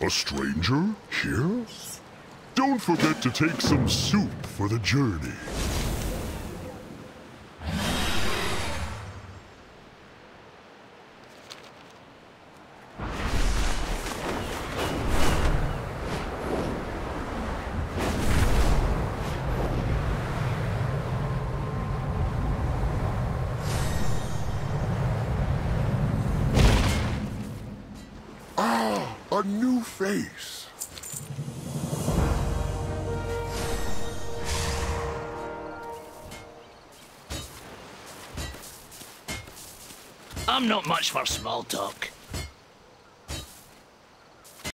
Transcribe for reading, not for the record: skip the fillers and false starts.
A stranger here? Don't forget to take some soup for the journey. Ah, a new face. I'm not much for small talk.